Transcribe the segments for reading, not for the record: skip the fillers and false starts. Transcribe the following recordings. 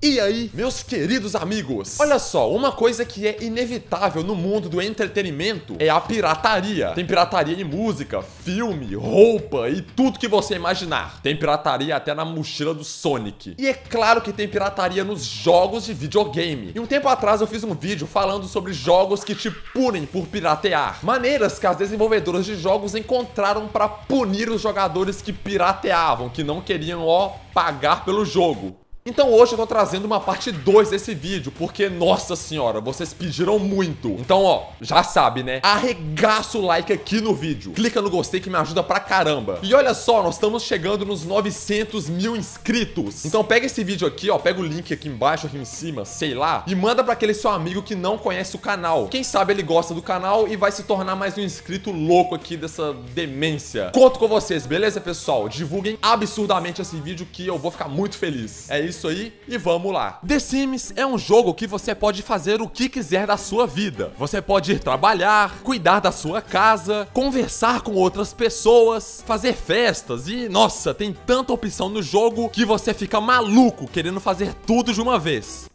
E aí, meus queridos amigos? Olha só, uma coisa que é inevitável no mundo do entretenimento é a pirataria. Tem pirataria em música, filme, roupa e tudo que você imaginar. Tem pirataria até na mochila do Sonic. E é claro que tem pirataria nos jogos de videogame. E um tempo atrás eu fiz um vídeo falando sobre jogos que te punem por piratear. Maneiras que as desenvolvedoras de jogos encontraram para punir os jogadores que pirateavam, que não queriam, pagar pelo jogo. Então hoje eu tô trazendo uma parte 2 desse vídeo, porque, nossa senhora, vocês pediram muito. Então, já sabe, né? Arregaça o like aqui no vídeo. Clica no gostei que me ajuda pra caramba. E olha só, nós estamos chegando nos 900 mil inscritos. Então pega esse vídeo aqui, pega o link aqui embaixo, aqui em cima, sei lá, e manda pra aquele seu amigo que não conhece o canal. Quem sabe ele gosta do canal e vai se tornar mais um inscrito louco aqui dessa demência. Conto com vocês, beleza, pessoal? Divulguem absurdamente esse vídeo que eu vou ficar muito feliz. É isso aí e vamos lá. The Sims é um jogo que você pode fazer o que quiser da sua vida. Você pode ir trabalhar, cuidar da sua casa, conversar com outras pessoas, fazer festas e, nossa, tem tanta opção no jogo que você fica maluco querendo fazer tudo de uma vez.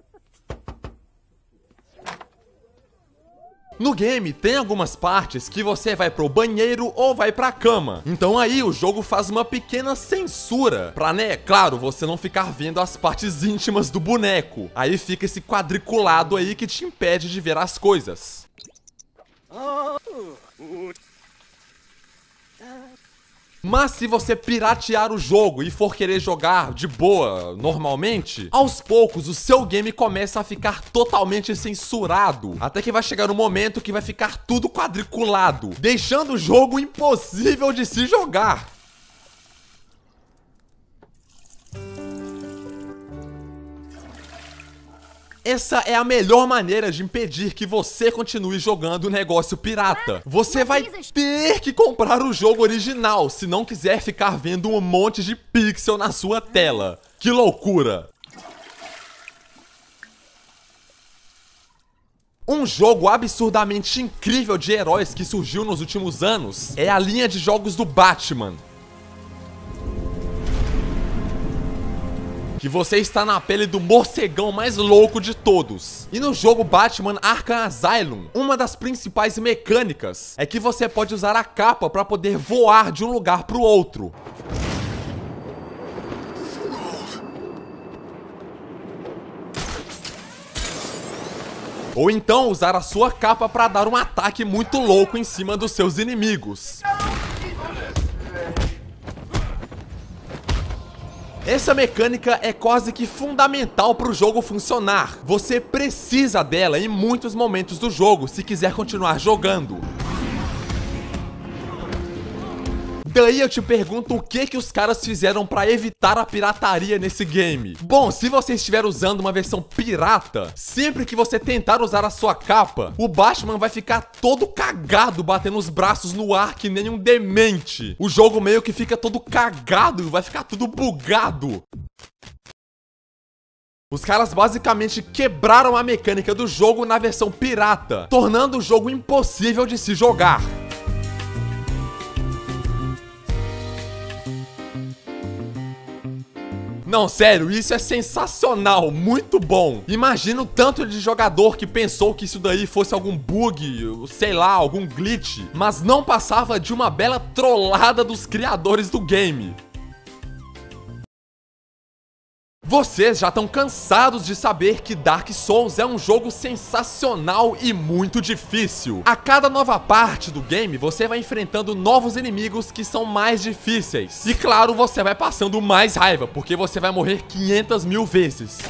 No game, tem algumas partes que você vai pro banheiro ou vai pra cama. Então aí o jogo faz uma pequena censura pra, né, claro, você não ficar vendo as partes íntimas do boneco. Aí fica esse quadriculado aí que te impede de ver as coisas. Mas se você piratear o jogo e for querer jogar de boa, normalmente, aos poucos o seu game começa a ficar totalmente censurado, até que vai chegar um momento que vai ficar tudo quadriculado, deixando o jogo impossível de se jogar. Essa é a melhor maneira de impedir que você continue jogando o negócio pirata. Você vai ter que comprar o jogo original, se não quiser ficar vendo um monte de pixel na sua tela. Que loucura! Um jogo absurdamente incrível de heróis que surgiu nos últimos anos é a linha de jogos do Batman. Que você está na pele do morcegão mais louco de todos. E no jogo Batman Arkham Asylum, uma das principais mecânicas é que você pode usar a capa para poder voar de um lugar para o outro. Ou então usar a sua capa para dar um ataque muito louco em cima dos seus inimigos. Essa mecânica é quase que fundamental para o jogo funcionar. Você precisa dela em muitos momentos do jogo se quiser continuar jogando. Daí eu te pergunto o que os caras fizeram pra evitar a pirataria nesse game. Bom, se você estiver usando uma versão pirata, sempre que você tentar usar a sua capa, o Batman vai ficar todo cagado batendo os braços no ar que nem um demente. O jogo meio que fica todo cagado e vai ficar tudo bugado. Os caras basicamente quebraram a mecânica do jogo na versão pirata, tornando o jogo impossível de se jogar. Não, sério, isso é sensacional, muito bom. Imagina o tanto de jogador que pensou que isso daí fosse algum bug, sei lá, algum glitch, mas não passava de uma bela trollada dos criadores do game. Vocês já estão cansados de saber que Dark Souls é um jogo sensacional e muito difícil. A cada nova parte do game, você vai enfrentando novos inimigos que são mais difíceis. E claro, você vai passando mais raiva, porque você vai morrer 500 mil vezes.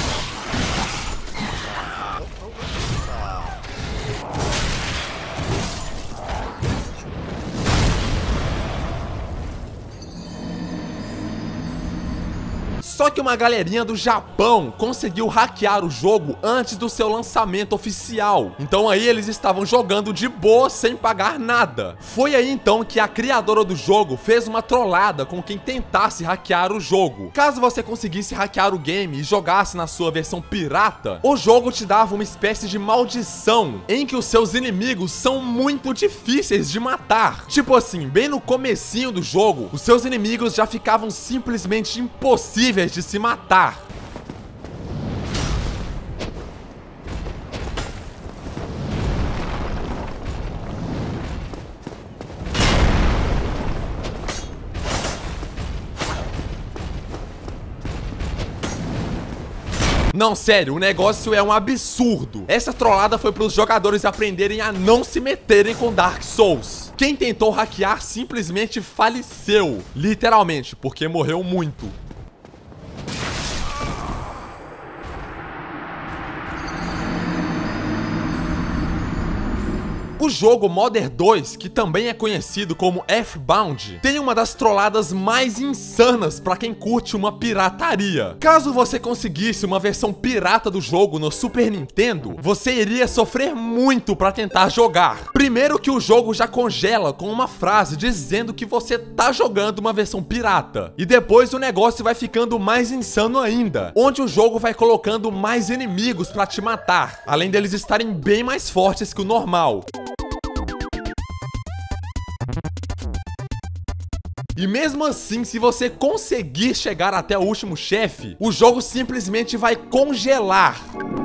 Só que uma galerinha do Japão conseguiu hackear o jogo antes do seu lançamento oficial. Então aí eles estavam jogando de boa sem pagar nada. Foi aí então que a criadora do jogo fez uma trollada com quem tentasse hackear o jogo. Caso você conseguisse hackear o game e jogasse na sua versão pirata, o jogo te dava uma espécie de maldição em que os seus inimigos são muito difíceis de matar. Tipo assim, bem no comecinho do jogo, os seus inimigos já ficavam simplesmente impossíveis de se matar. Não, sério, o negócio é um absurdo. Essa trollada foi para os jogadores aprenderem a não se meterem com Dark Souls. Quem tentou hackear simplesmente faleceu, literalmente, porque morreu muito. O jogo Mother 2, que também é conhecido como Earthbound, tem uma das trolladas mais insanas pra quem curte uma pirataria. Caso você conseguisse uma versão pirata do jogo no Super Nintendo, você iria sofrer muito pra tentar jogar. Primeiro que o jogo já congela com uma frase dizendo que você tá jogando uma versão pirata. E depois o negócio vai ficando mais insano ainda, onde o jogo vai colocando mais inimigos pra te matar, além deles estarem bem mais fortes que o normal. E mesmo assim, se você conseguir chegar até o último chefe, o jogo simplesmente vai congelar.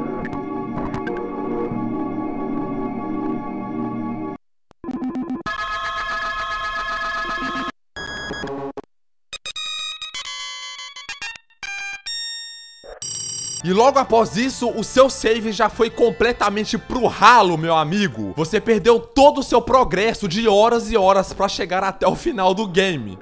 E logo após isso, o seu save já foi completamente pro ralo, meu amigo. Você perdeu todo o seu progresso de horas e horas pra chegar até o final do game.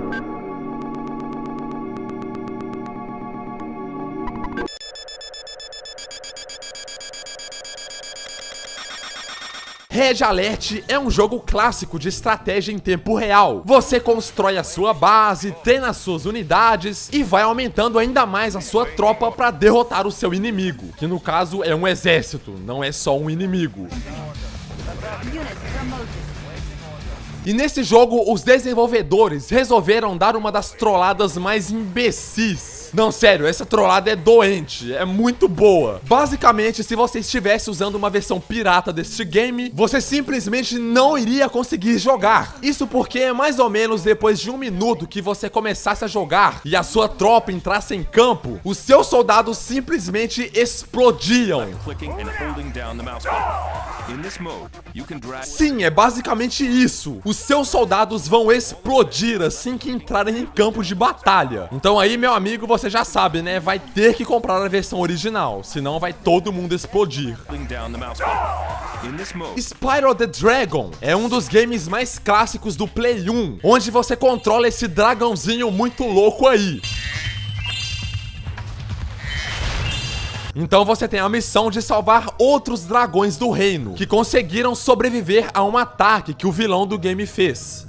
Red Alert é um jogo clássico de estratégia em tempo real. Você constrói a sua base, treina as suas unidades e vai aumentando ainda mais a sua tropa para derrotar o seu inimigo, que no caso é um exército, não é só um inimigo. E nesse jogo, os desenvolvedores resolveram dar uma das trolladas mais imbecis. Não, sério, essa trollada é doente, é muito boa. Basicamente, se você estivesse usando uma versão pirata deste game, você simplesmente não iria conseguir jogar. Isso porque mais ou menos depois de 1 minuto que você começasse a jogar e a sua tropa entrasse em campo, os seus soldados simplesmente explodiam. Sim, é basicamente isso. Os seus soldados vão explodir assim que entrarem em campo de batalha. Então aí, meu amigo, você já sabe, né? Vai ter que comprar a versão original, senão vai todo mundo explodir. Spyro the Dragon é um dos games mais clássicos do Play 1, onde você controla esse dragãozinho muito louco aí. Então você tem a missão de salvar outros dragões do reino, que conseguiram sobreviver a um ataque que o vilão do game fez.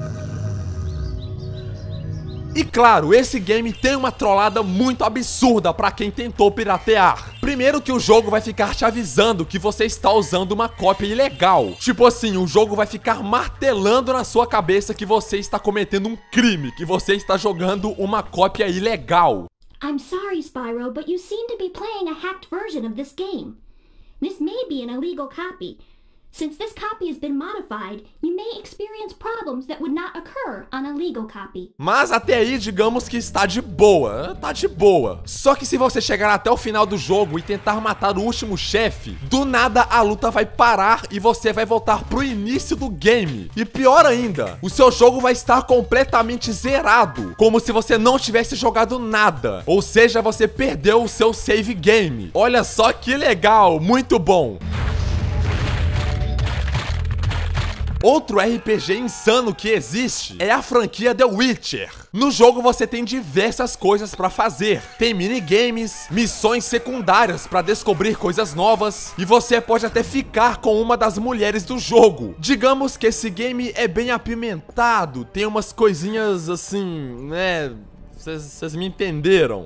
E claro, esse game tem uma trollada muito absurda pra quem tentou piratear. Primeiro que o jogo vai ficar te avisando que você está usando uma cópia ilegal. Tipo assim, o jogo vai ficar martelando na sua cabeça que você está cometendo um crime, que você está jogando uma cópia ilegal. I'm sorry, Spyro, but you seem to be playing a hacked version of this game. This may be an illegal copy. Since this copy has been modified, you may experience problems that would not occur on a legal copy. Mas até aí, digamos que está de boa, tá de boa. Só que se você chegar até o final do jogo e tentar matar o último chefe, do nada a luta vai parar e você vai voltar pro início do game. E pior ainda, o seu jogo vai estar completamente zerado, como se você não tivesse jogado nada. Ou seja, você perdeu o seu save game. Olha só que legal, muito bom. Outro RPG insano que existe é a franquia The Witcher. No jogo você tem diversas coisas pra fazer. Tem minigames, missões secundárias pra descobrir coisas novas e você pode até ficar com uma das mulheres do jogo. Digamos que esse game é bem apimentado, tem umas coisinhas assim, né? Vocês me entenderam.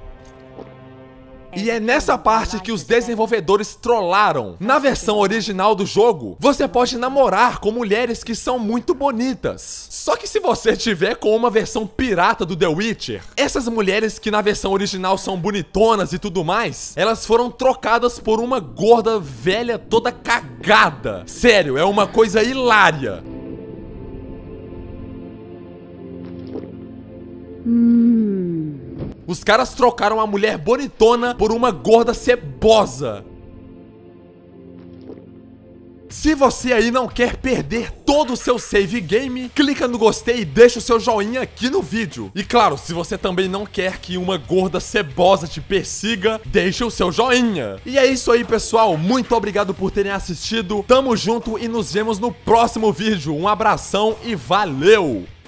E é nessa parte que os desenvolvedores trollaram. Na versão original do jogo, você pode namorar com mulheres que são muito bonitas. Só que se você tiver com uma versão pirata do The Witcher, essas mulheres que na versão original são bonitonas e tudo mais, elas foram trocadas por uma gorda velha toda cagada. Sério, é uma coisa hilária. Os caras trocaram uma mulher bonitona por uma gorda cebosa. Se você aí não quer perder todo o seu save game, clica no gostei e deixa o seu joinha aqui no vídeo. E claro, se você também não quer que uma gorda cebosa te persiga, deixa o seu joinha. E é isso aí, pessoal. Muito obrigado por terem assistido. Tamo junto e nos vemos no próximo vídeo. Um abração e valeu!